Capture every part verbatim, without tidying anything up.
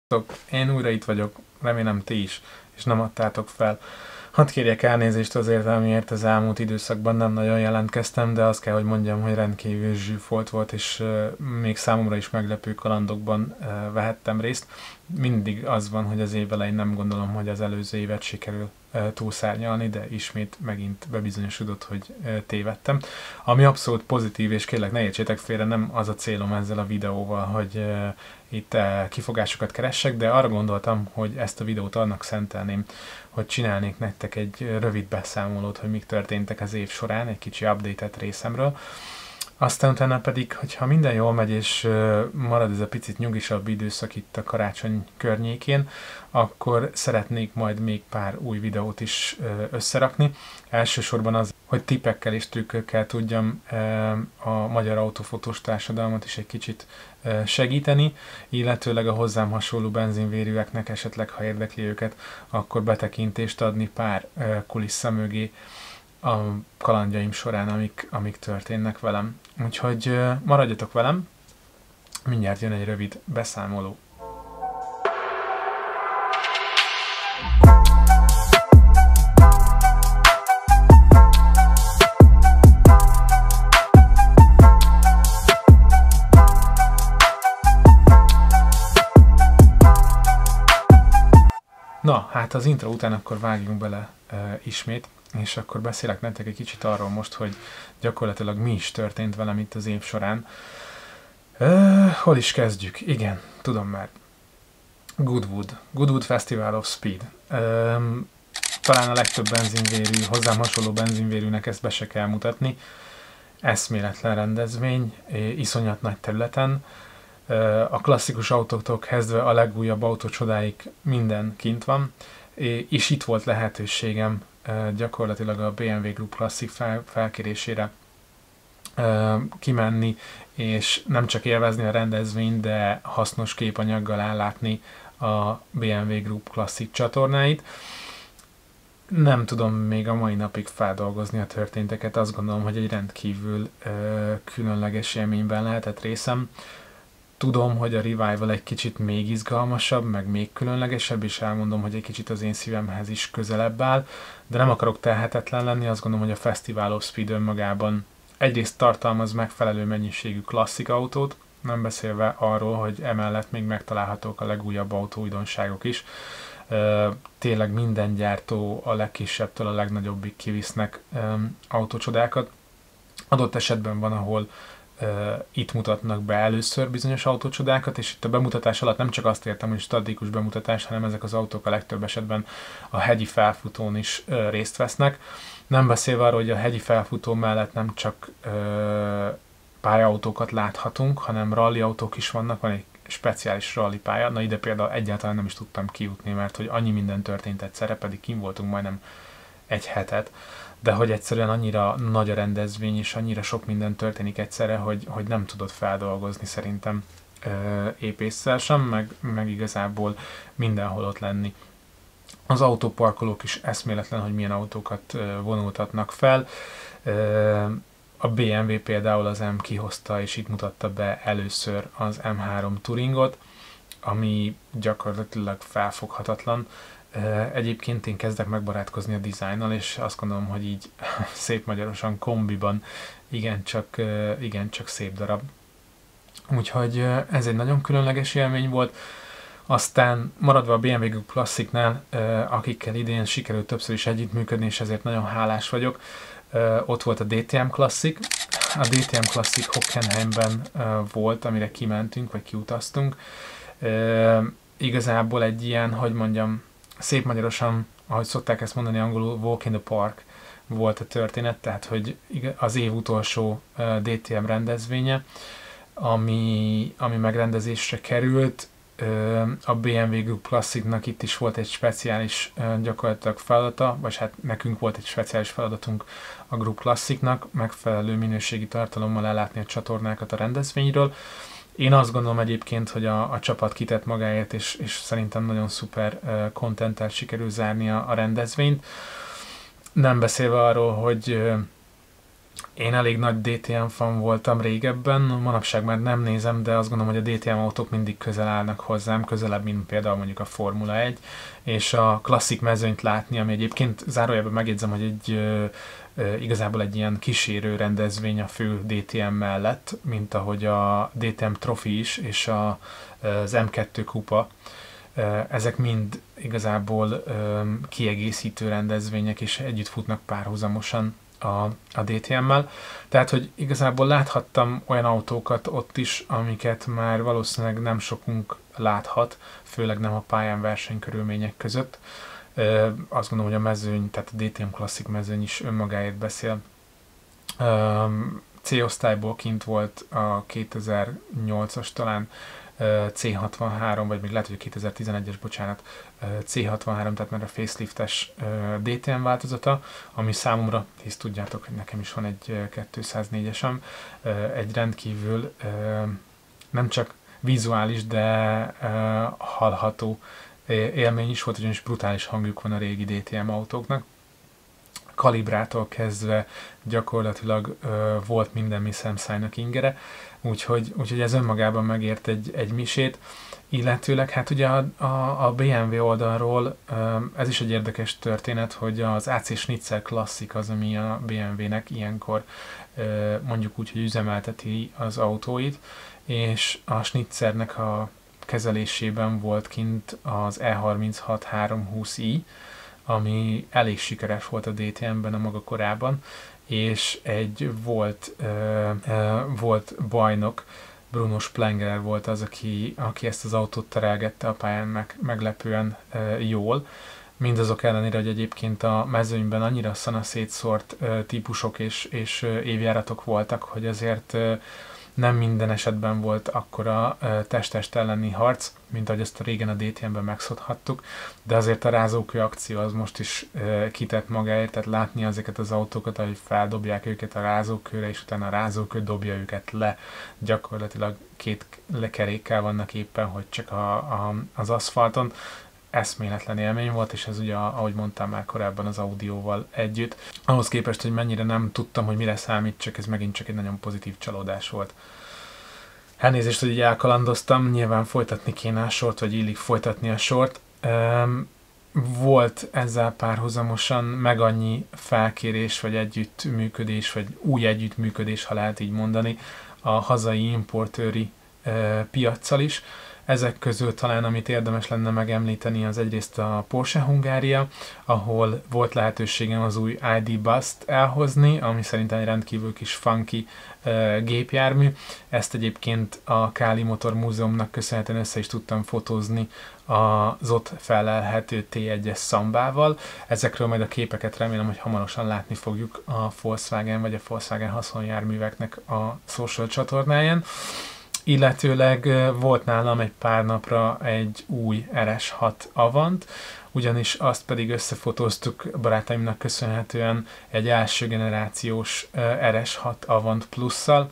Sziasztok! Én újra itt vagyok, remélem ti is, és nem adtátok fel. Hadd kérjek elnézést azért, amiért az elmúlt időszakban nem nagyon jelentkeztem, de azt kell, hogy mondjam, hogy rendkívül zsúfolt volt, és uh, még számomra is meglepő kalandokban uh, vehettem részt. Mindig az van, hogy az év elején nem gondolom, hogy az előző évet sikerül uh, túlszárnyalni, de ismét megint bebizonyosodott, hogy uh, tévedtem. Ami abszolút pozitív, és kérlek ne értsétek félre, nem az a célom ezzel a videóval, hogy uh, itt uh, kifogásokat keressek, de arra gondoltam, hogy ezt a videót annak szentelném, hogy csinálnék nektek egy rövid beszámolót, hogy mik történtek az év során, egy kicsi update-et részemről. Aztán utána pedig, hogyha minden jól megy, és marad ez a picit nyugisabb időszak itt a karácsony környékén, akkor szeretnék majd még pár új videót is összerakni. Elsősorban az, hogy tippekkel és trükkökkel tudjam a magyar autófotós társadalmat is egy kicsit segíteni, illetőleg a hozzám hasonló benzinvérűeknek esetleg, ha érdekli őket, akkor betekintést adni pár kulissza mögé a kalandjaim során, amik, amik történnek velem. Úgyhogy maradjatok velem, mindjárt jön egy rövid beszámoló. Na, hát az intro után akkor vágjunk bele e, ismét, és akkor beszélek nektek egy kicsit arról most, hogy gyakorlatilag mi is történt velem itt az év során. E, hol is kezdjük? Igen, tudom már. Goodwood. Goodwood Festival of Speed. E, talán a legtöbb benzinvérű, hozzám hasonló benzinvérűnek ezt be se kell mutatni. Eszméletlen rendezvény, iszonyat nagy területen. A klasszikus autóktól kezdve a legújabb autócsodáig minden kint van, és itt volt lehetőségem gyakorlatilag a bé em vé Group Classic fel, felkérésére kimenni, és nem csak élvezni a rendezvényt, de hasznos képanyaggal ellátni a bé em vé Group Classic csatornáit. Nem tudom még a mai napig feldolgozni a történteket, azt gondolom, hogy egy rendkívül különleges élményben lehetett részem. Tudom, hogy a Revival egy kicsit még izgalmasabb, meg még különlegesebb, és elmondom, hogy egy kicsit az én szívemhez is közelebb áll, de nem akarok tehetetlen lenni, azt gondolom, hogy a Festival of Speed önmagában egyrészt tartalmaz megfelelő mennyiségű klasszik autót, nem beszélve arról, hogy emellett még megtalálhatók a legújabb autóújdonságok is. Tényleg minden gyártó a legkisebbtől a legnagyobbig kivisznek autócsodákat. Adott esetben van, ahol Uh, itt mutatnak be először bizonyos autócsodákat, és itt a bemutatás alatt nem csak azt értem, hogy statikus bemutatás, hanem ezek az autók a legtöbb esetben a hegyi felfutón is uh, részt vesznek. Nem beszélve arról, hogy a hegyi felfutó mellett nem csak uh, pályaautókat láthatunk, hanem rally autók is vannak, van egy speciális rally pálya, na ide például egyáltalán nem is tudtam kijutni, mert hogy annyi minden történt egyszerre, pedig kim voltunk majdnem egy hetet, de hogy egyszerűen annyira nagy a rendezvény, és annyira sok minden történik egyszerre, hogy, hogy nem tudod feldolgozni szerintem épésszel sem, meg, meg igazából mindenhol ott lenni. Az autóparkolók is eszméletlen, hogy milyen autókat vonultatnak fel. A bé em vé például az M kihozta, és itt mutatta be először az em három Touringot, ami gyakorlatilag felfoghatatlan. Egyébként én kezdek megbarátkozni a dizájnnal, és azt gondolom, hogy így szép magyarosan kombiban igencsak, igencsak szép darab. Úgyhogy ez egy nagyon különleges élmény volt. Aztán maradva a bé em vé Group Classicnál, akikkel idén sikerült többször is együttműködni, és ezért nagyon hálás vagyok. Ott volt a dé té em Classic. A dé té em Classic Hockenheimben volt, amire kimentünk, vagy kiutaztunk. Igazából egy ilyen, hogy mondjam, szép magyarosan, ahogy szokták ezt mondani angolul, walk in the park volt a történet, tehát hogy az év utolsó dé té em rendezvénye, ami, ami megrendezésre került. A bé em vé Group Classicnak itt is volt egy speciális gyakorlatilag feladata, vagy hát nekünk volt egy speciális feladatunk a Group Classicnak, megfelelő minőségi tartalommal ellátni a csatornákat a rendezvényről. Én azt gondolom egyébként, hogy a, a csapat kitett magáért, és, és szerintem nagyon szuper contenttel sikerül zárni a, a rendezvényt. Nem beszélve arról, hogy, Én elég nagy dé té em fan voltam régebben, manapság már nem nézem, de azt gondolom, hogy a dé té em autók mindig közel állnak hozzám, közelebb, mint például mondjuk a Formula egy, és a klasszik mezőnyt látni, ami egyébként zárójelben megjegyzem, hogy egy ö, ö, igazából egy ilyen kísérő rendezvény a fő dé té em mellett, mint ahogy a dé té em Trophy is, és a, az em kettő kupa. Ezek mind igazából ö, kiegészítő rendezvények, és együtt futnak párhuzamosan a, a dé té emmel. Tehát, hogy igazából láthattam olyan autókat ott is, amiket már valószínűleg nem sokunk láthat, főleg nem a pályán versenykörülmények között. Ö, azt gondolom, hogy a mezőny, tehát a dé té em klasszik mezőny is önmagáért beszél. Ö, C-osztályból kint volt a kétezer-nyolcas talán cé hatvanhárom, vagy még lehet, hogy a kétezer-tizenegyes, bocsánat, cé hatvanhárom, tehát már a faceliftes dé té em változata, ami számomra, hisz tudjátok, hogy nekem is van egy kétszáznégyesem, egy rendkívül nem csak vizuális, de hallható élmény is volt, ugyanis brutális hangjuk van a régi dé té em autóknak. Kalibrától kezdve gyakorlatilag ö, volt minden mi szemszájnak ingere, úgyhogy, úgyhogy ez önmagában megért egy, egy misét, illetőleg hát ugye a, a, a bé em vé oldalról ö, ez is egy érdekes történet, hogy az á cé Schnitzer Classic az, ami a bé em vének ilyenkor ö, mondjuk úgy, hogy üzemelteti az autóit, és a Schnitzernek a kezelésében volt kint az E harminchat háromszázhúsz i, ami elég sikeres volt a dé té emben a maga korában, és egy volt, ö, ö, volt bajnok, Bruno Spengler volt az, aki, aki ezt az autót terelgette a pályán meg, meglepően ö, jól. Mindazok ellenére, hogy egyébként a mezőnyben annyira szana szétszórt ö, típusok és, és ö, évjáratok voltak, hogy azért ö, nem minden esetben volt akkora uh, test-test elleni harc, mint ahogy ezt a régen a dé té emben megszokhattuk, de azért a rázókő akció az most is uh, kitett magáért, tehát látni ezeket az autókat, ahogy feldobják őket a rázókőre, és utána a rázókő dobja őket le, gyakorlatilag két kerékkel vannak éppen, hogy csak a, a, az aszfalton. Eszméletlen élmény volt, és ez ugye, ahogy mondtam már korábban, az audióval együtt. Ahhoz képest, hogy mennyire nem tudtam, hogy mire számít, csak ez megint csak egy nagyon pozitív csalódás volt. Elnézést, hogy így elkalandoztam, nyilván folytatni kéne a sort, vagy illik folytatni a sort. Volt ezzel párhuzamosan meg annyi felkérés, vagy együttműködés, vagy új együttműködés, ha lehet így mondani, a hazai importőri piaccal is. Ezek közül talán, amit érdemes lenne megemlíteni, az egyrészt a Porsche Hungária, ahol volt lehetőségem az új i dé Bus-t elhozni, ami szerintem egy rendkívül kis funky uh, gépjármű. Ezt egyébként a Káli Motor Múzeumnak köszönhetően össze is tudtam fotózni az ott felelhető té egyes szambával. Ezekről majd a képeket remélem, hogy hamarosan látni fogjuk a Volkswagen vagy a Volkswagen haszonjárműveknek a social csatornáján. Illetőleg volt nálam egy pár napra egy új er es hat Avant, ugyanis azt pedig összefotóztuk barátaimnak köszönhetően egy első generációs er es hat Avant Plusszal,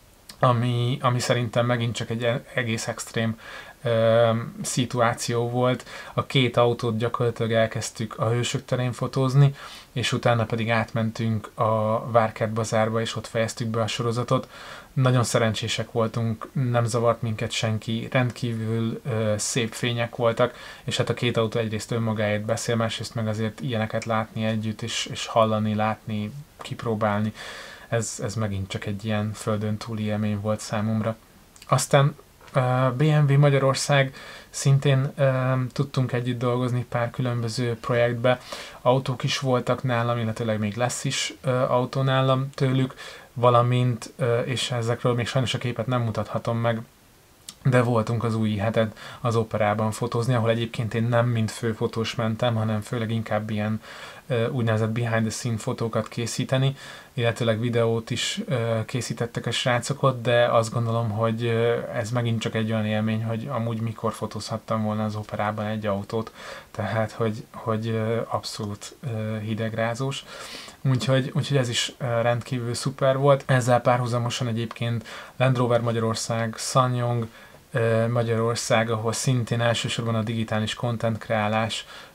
ami, ami szerintem megint csak egy egész extrém ö, szituáció volt. A két autót gyakorlatilag elkezdtük a Hősök terén fotózni, és utána pedig átmentünk a Várkert bazárba, és ott fejeztük be a sorozatot. Nagyon szerencsések voltunk, nem zavart minket senki, rendkívül ö, szép fények voltak, és hát a két autó egyrészt önmagáért beszél, másrészt meg azért ilyeneket látni együtt, és, és hallani, látni, kipróbálni. Ez, ez megint csak egy ilyen földön túli élmény volt számomra. Aztán uh, bé em vé Magyarország, szintén uh, tudtunk együtt dolgozni pár különböző projektbe. Autók is voltak nálam, illetőleg még lesz is uh, autó nálam tőlük, valamint, uh, és ezekről még sajnos a képet nem mutathatom meg, de voltunk az új heted az Operában fotózni, ahol egyébként én nem mint főfotós mentem, hanem főleg inkább ilyen uh, úgynevezett behind the scene fotókat készíteni, illetőleg videót is uh, készítettek a srácok ott, de azt gondolom, hogy uh, ez megint csak egy olyan élmény, hogy amúgy mikor fotózhattam volna az Operában egy autót, tehát hogy, hogy uh, abszolút uh, hidegrázós. Úgyhogy, úgyhogy ez is uh, rendkívül szuper volt. Ezzel párhuzamosan egyébként Land Rover Magyarország, SsangYong uh, Magyarország, ahol szintén elsősorban a digitális content kreálás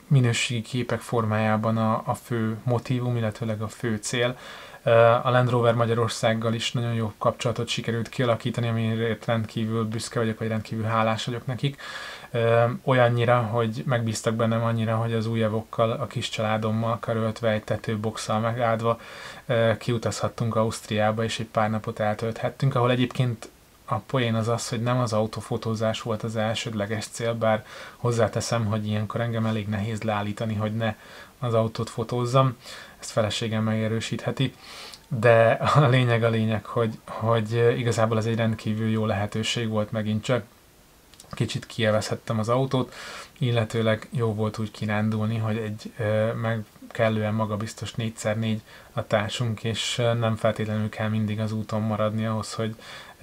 minőségi képek formájában a, a fő motívum, illetőleg a fő cél. A Land Rover Magyarországgal is nagyon jó kapcsolatot sikerült kialakítani, amiért rendkívül büszke vagyok, vagy rendkívül hálás vagyok nekik. Olyannyira, hogy megbíztak bennem annyira, hogy az új Evokkal, a kis családommal karöltve, egy tetőboxszal megáldva kiutazhattunk Ausztriába, és egy pár napot eltölthettünk, ahol egyébként a poén az az, hogy nem az autófotózás volt az elsődleges cél, bár hozzáteszem, hogy ilyenkor engem elég nehéz leállítani, hogy ne az autót fotózzam, ezt feleségem megerősítheti, de a lényeg a lényeg, hogy, hogy igazából ez egy rendkívül jó lehetőség volt megint csak. Kicsit kielvezhettem az autót, illetőleg jó volt úgy kirándulni, hogy egy meg kellően magabiztos négy szer négy a társunk, és nem feltétlenül kell mindig az úton maradni ahhoz, hogy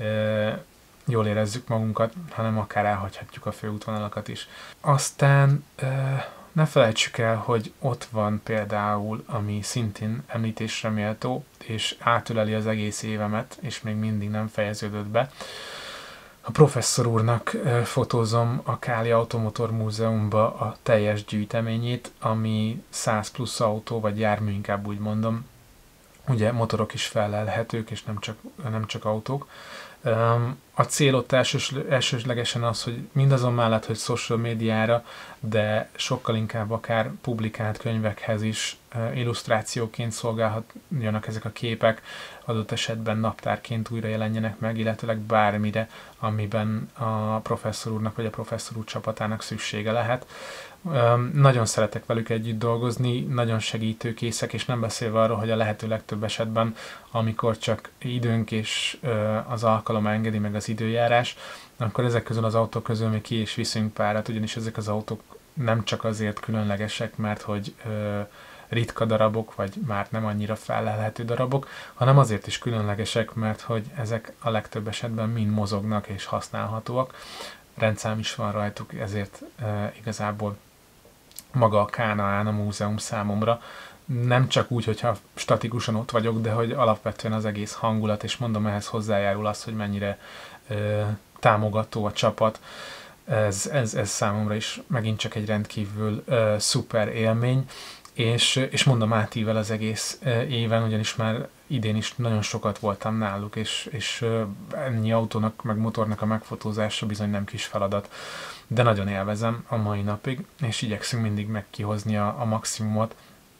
jól érezzük magunkat, hanem akár elhagyhatjuk a főútvonalakat is. Aztán ne felejtsük el, hogy ott van például, ami szintén említésre méltó, és átöleli az egész évemet, és még mindig nem fejeződött be. A professzor úrnak fotózom a Káli Automotor Múzeumba a teljes gyűjteményét, ami száz plusz autó, vagy jármű, inkább úgy mondom. Ugye motorok is fellelhetők, és nem csak, nem csak autók. A cél ott elsős, elsőslegesen az, hogy mindazon mellett, hogy social médiára, de sokkal inkább akár publikált könyvekhez is illusztrációként szolgálhatjanak ezek a képek, adott esetben naptárként újra jelenjenek meg, illetőleg bármire, amiben a professzor úrnak vagy a professzor úr csapatának szüksége lehet. Nagyon szeretek velük együtt dolgozni, nagyon segítőkészek, és nem beszélve arról, hogy a lehető legtöbb esetben, amikor csak időnk és az alkalom engedi, meg az időjárás, akkor ezek közül az autók közül még ki is viszünk párat, ugyanis ezek az autók nem csak azért különlegesek, mert hogy ritka darabok, vagy már nem annyira fellelhető darabok, hanem azért is különlegesek, mert hogy ezek a legtöbb esetben mind mozognak és használhatóak. Rendszám is van rajtuk, ezért e, igazából maga a Kánaán, a múzeum számomra nem csak úgy, hogyha statikusan ott vagyok, de hogy alapvetően az egész hangulat, és mondom, ehhez hozzájárul az, hogy mennyire e, támogató a csapat. Ez, ez, ez számomra is megint csak egy rendkívül e, szuper élmény, és, és mondom, átível az egész éven, ugyanis már idén is nagyon sokat voltam náluk, és, és ennyi autónak, meg motornak a megfotózása bizony nem kis feladat, de nagyon élvezem a mai napig, és igyekszünk mindig megkihozni a, a maximumot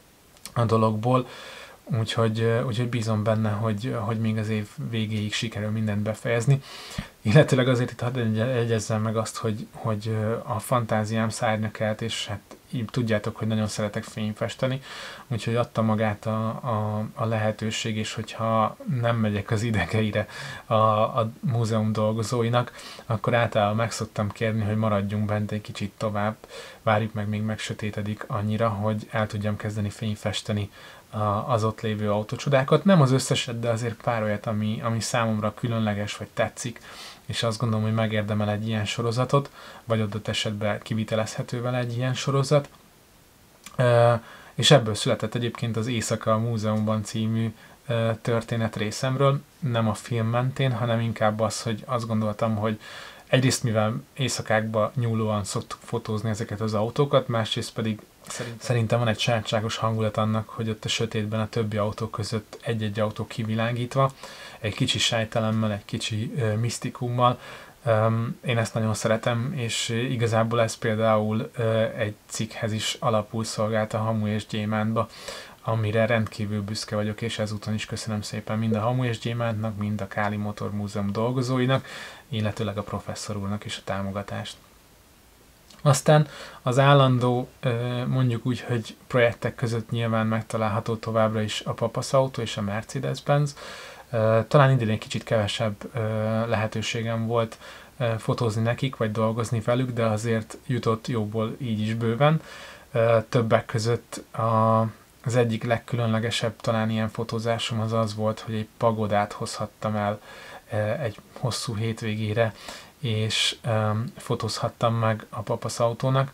a dologból, úgyhogy, úgyhogy bízom benne, hogy, hogy még az év végéig sikerül mindent befejezni. Illetőleg azért itt hadd egyezzem meg azt, hogy, hogy a fantáziám szárnya kelt, és hát így tudjátok, hogy nagyon szeretek fényfesteni, úgyhogy adta magát a, a, a lehetőség, és hogyha nem megyek az idegeire a, a múzeum dolgozóinak, akkor általában meg szoktam kérni, hogy maradjunk bent egy kicsit tovább, várjuk meg, még megsötétedik annyira, hogy el tudjam kezdeni fényfesteni az ott lévő autócsodákat. Nem az összeset, de azért pár olyat, ami, ami számomra különleges, vagy tetszik, és azt gondolom, hogy megérdemel egy ilyen sorozatot, vagy adott esetben kivitelezhető vele egy ilyen sorozat. E, és ebből született egyébként az Éjszaka a Múzeumban című e, történet részemről, nem a film mentén, hanem inkább az, hogy azt gondoltam, hogy egyrészt mivel éjszakákba nyúlóan szoktuk fotózni ezeket az autókat, másrészt pedig Szerintem. Szerintem van egy sajátságos hangulat annak, hogy ott a sötétben a többi autó között egy-egy autó kivilágítva, egy kicsi sejtelemmel, egy kicsi uh, misztikummal. Um, én ezt nagyon szeretem, és igazából ez például uh, egy cikkhez is alapul szolgált a Hamu és Gyémántba, amire rendkívül büszke vagyok, és ezúton is köszönöm szépen mind a Hamu és Gyémántnak, mind a Káli Motor Múzeum dolgozóinak, illetőleg a professzor úrnak is a támogatást. Aztán az állandó, mondjuk úgy, hogy projektek között nyilván megtalálható továbbra is a Papasz autó és a Mercedes-Benz. Talán idén egy kicsit kevesebb lehetőségem volt fotózni nekik, vagy dolgozni velük, de azért jutott jóból így is bőven. Többek között a, az egyik legkülönlegesebb talán ilyen fotózásom az az volt, hogy egy pagodát hozhattam el egy hosszú hétvégére, és um, fotózhattam meg a Papasz autónak.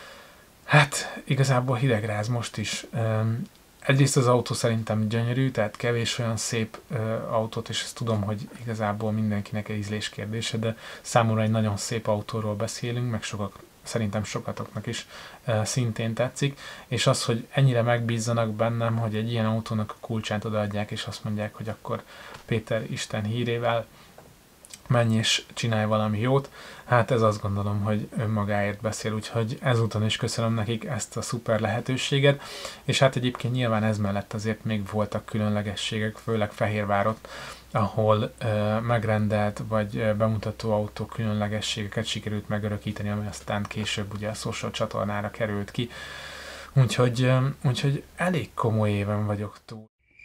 Hát igazából hidegráz most is. Um, egyrészt az autó szerintem gyönyörű, tehát kevés olyan szép uh, autót, és ezt tudom, hogy igazából mindenkinek egy ízlés kérdése, de számomra egy nagyon szép autóról beszélünk, meg sokak szerintem sokatoknak is szintén tetszik, és az, hogy ennyire megbízzanak bennem, hogy egy ilyen autónak a kulcsát odaadják, és azt mondják, hogy akkor Péter Isten hírével menj és csinálj valami jót, hát ez azt gondolom, hogy önmagáért beszél, úgyhogy ezúton is köszönöm nekik ezt a szuper lehetőséget, és hát egyébként nyilván ez mellett azért még voltak különlegességek, főleg Fehérvárot, ahol uh, megrendelt vagy uh, bemutató autó különlegességeket sikerült megörökíteni, ami aztán később ugye a social csatornára került ki. Úgyhogy, uh, úgyhogy elég komoly éven vagyok túl.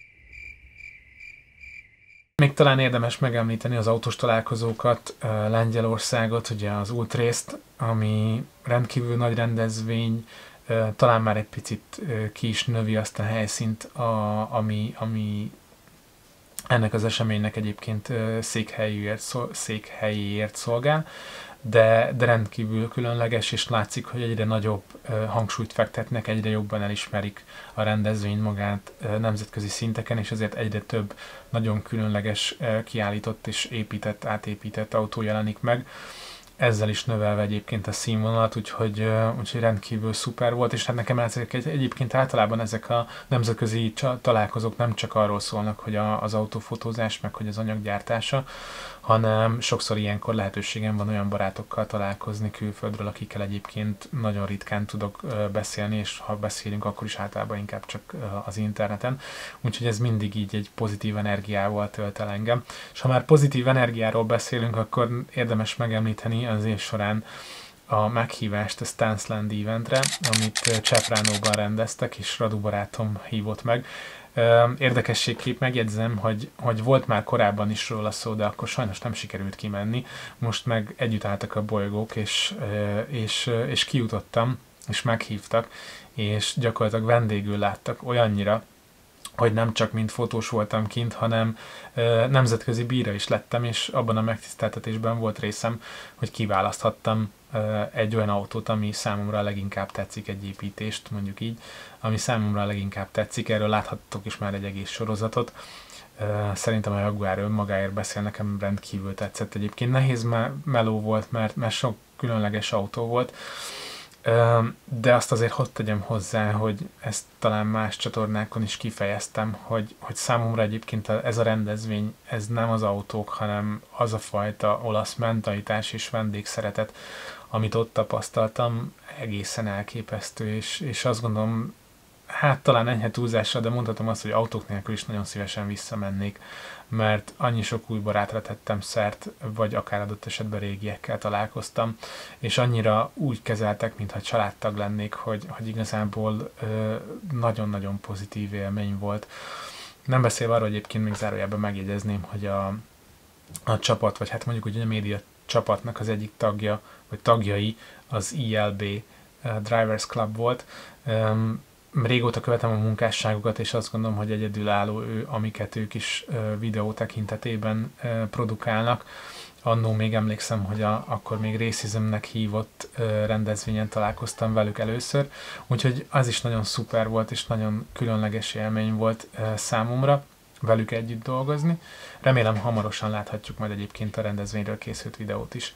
Még talán érdemes megemlíteni az autós találkozókat, uh, Lengyelországot, ugye az Ultrészt, ami rendkívül nagy rendezvény, uh, talán már egy picit uh, ki is növi azt a helyszínt, a, ami, ami ennek az eseménynek egyébként székhelyéért, székhelyéért szolgál, de, de rendkívül különleges, és látszik, hogy egyre nagyobb hangsúlyt fektetnek, egyre jobban elismerik a rendezvény magát nemzetközi szinteken, és ezért egyre több nagyon különleges kiállított és épített, átépített autó jelenik meg. Ezzel is növelve egyébként a színvonalat, úgyhogy, úgyhogy rendkívül szuper volt, és hát nekem ezek, egyébként általában ezek a nemzetközi találkozók nem csak arról szólnak, hogy a, az autófotózás, meg hogy az anyaggyártása, hanem sokszor ilyenkor lehetőségem van olyan barátokkal találkozni külföldről, akikkel egyébként nagyon ritkán tudok beszélni, és ha beszélünk, akkor is általában inkább csak az interneten. Úgyhogy ez mindig így egy pozitív energiával tölt el engem. És ha már pozitív energiáról beszélünk, akkor érdemes megemlíteni az év során a meghívást a Stansland eventre, amit Csepránóban rendeztek, és Radu barátom hívott meg. Érdekességképp megjegyzem, hogy, hogy volt már korábban is róla szó, de akkor sajnos nem sikerült kimenni. Most meg együtt álltak a bolygók, és, és, és kijutottam, és meghívtak, és gyakorlatilag vendégül láttak olyannyira, hogy nem csak mint fotós voltam kint, hanem ö, nemzetközi bíra is lettem, és abban a megtiszteltetésben volt részem, hogy kiválaszthattam ö, egy olyan autót, ami számomra leginkább tetszik, egy építést, mondjuk így, ami számomra leginkább tetszik. Erről láthattok is már egy egész sorozatot. Ö, szerintem a Jaguar önmagáért beszél, nekem rendkívül tetszett egyébként. Nehéz me- meló volt, mert, mert sok különleges autó volt, de azt azért hogy tegyem hozzá, hogy ezt talán más csatornákon is kifejeztem, hogy, hogy számomra egyébként ez a rendezvény, ez nem az autók, hanem az a fajta olasz mentalitás és vendégszeretet, amit ott tapasztaltam, egészen elképesztő, és, és azt gondolom, hát talán enyhe túlzással, de mondhatom azt, hogy autók nélkül is nagyon szívesen visszamennék, mert annyi sok új barátra tettem szert, vagy akár adott esetben régiekkel találkoztam, és annyira úgy kezeltek, mintha családtag lennék, hogy, hogy igazából ö, nagyon-nagyon pozitív élmény volt. Nem beszélve arról, hogy egyébként még zárójában megjegyezném, hogy a, a csapat, vagy hát mondjuk úgy a média csapatnak az egyik tagja, vagy tagjai az I L B Drivers Club volt. Um, Régóta követem a munkásságukat, és azt gondolom, hogy egyedülálló ő, amiket ők is uh, videó tekintetében uh, produkálnak. Annó még emlékszem, hogy a, akkor még Racismnek hívott uh, rendezvényen találkoztam velük először, úgyhogy az is nagyon szuper volt, és nagyon különleges élmény volt uh, számomra velük együtt dolgozni. Remélem hamarosan láthatjuk majd egyébként a rendezvényről készült videót is.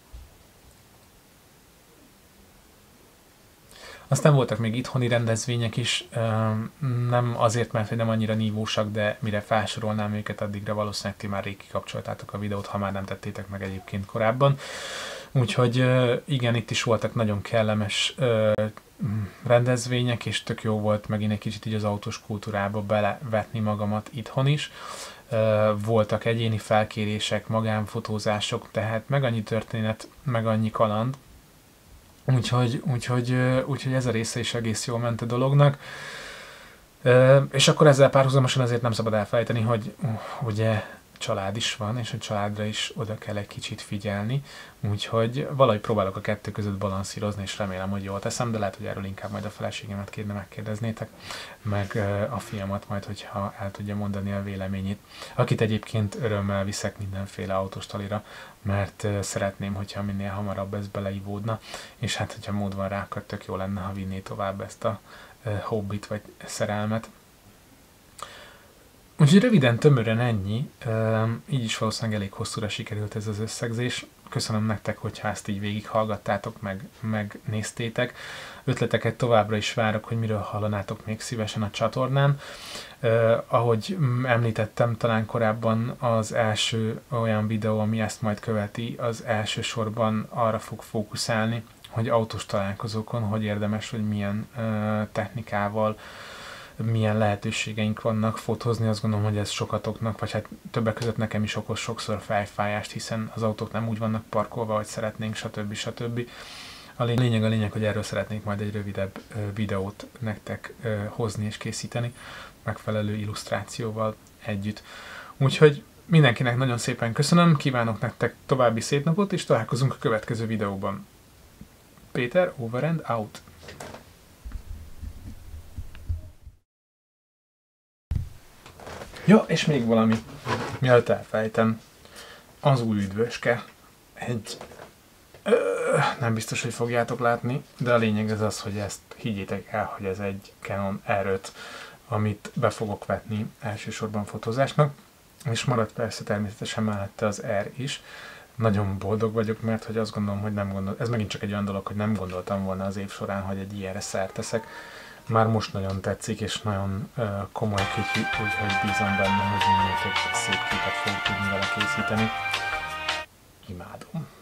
Aztán voltak még itthoni rendezvények is, nem azért, mert nem annyira nívósak, de mire felsorolnám őket, addigra valószínűleg ti már rég kikapcsoltátok a videót, ha már nem tettétek meg egyébként korábban. Úgyhogy igen, itt is voltak nagyon kellemes rendezvények, és tök jó volt megint egy kicsit így az autós kultúrába belevetni magamat itthon is. Voltak egyéni felkérések, magánfotózások, tehát meg annyi történet, meg annyi kaland. Úgyhogy, úgyhogy, úgyhogy ez a része is egész jól ment a dolognak. És akkor ezzel párhuzamosan azért nem szabad elfelejteni, hogy ugye család is van, és a családra is oda kell egy kicsit figyelni. Úgyhogy valahogy próbálok a kettő között balanszírozni, és remélem, hogy jól teszem, de lehet, hogy erről inkább majd a feleségemet kérne megkérdeznétek, meg a fiamat majd, hogyha el tudja mondani a véleményét. Akit egyébként örömmel viszek mindenféle autóstalira, mert szeretném, hogyha minél hamarabb ez beleivódna, és hát, hogyha mód van rá, akkor tök jó lenne, ha vinné tovább ezt a hobbit vagy szerelmet. Úgyhogy röviden, tömören ennyi, így is valószínűleg elég hosszúra sikerült ez az összegzés. köszönöm nektek, hogyha ezt így végighallgattátok, meg, megnéztétek. Ötleteket továbbra is várok, hogy miről hallanátok még szívesen a csatornán. Uh, ahogy említettem talán korábban, az első olyan videó, ami ezt majd követi, az elsősorban arra fog fókuszálni, hogy autós találkozókon hogy érdemes, hogy milyen uh, technikával, milyen lehetőségeink vannak fotózni. Azt gondolom, hogy ez sokatoknak, vagy hát többek között nekem is okoz sokszor fejfájást, hiszen az autók nem úgy vannak parkolva, hogy szeretnénk, stb. stb. A lényeg a lényeg, hogy erről szeretnék majd egy rövidebb uh, videót nektek uh, hozni és készíteni, megfelelő illusztrációval együtt. Úgyhogy mindenkinek nagyon szépen köszönöm, kívánok nektek további szép napot, és találkozunk a következő videóban. Péter, over and out! Ja, és még valami, mielőtt elfelejtem, az új üdvöske. Egy... Ö, nem biztos, hogy fogjátok látni, de a lényeg az az, hogy ezt higgyétek el, hogy ez egy Canon R öt, amit be fogok vetni elsősorban fotózásnak, és marad persze természetesen mellette az R is. Nagyon boldog vagyok, mert hogy azt gondolom, hogy nem gondol, ez megint csak egy olyan dolog, hogy nem gondoltam volna az év során, hogy egy ilyenre szert teszek. Már most nagyon tetszik, és nagyon uh, komoly kütyű, úgyhogy bízom benne, hogy minél több szép képet fogok tudni vele készíteni. Imádom.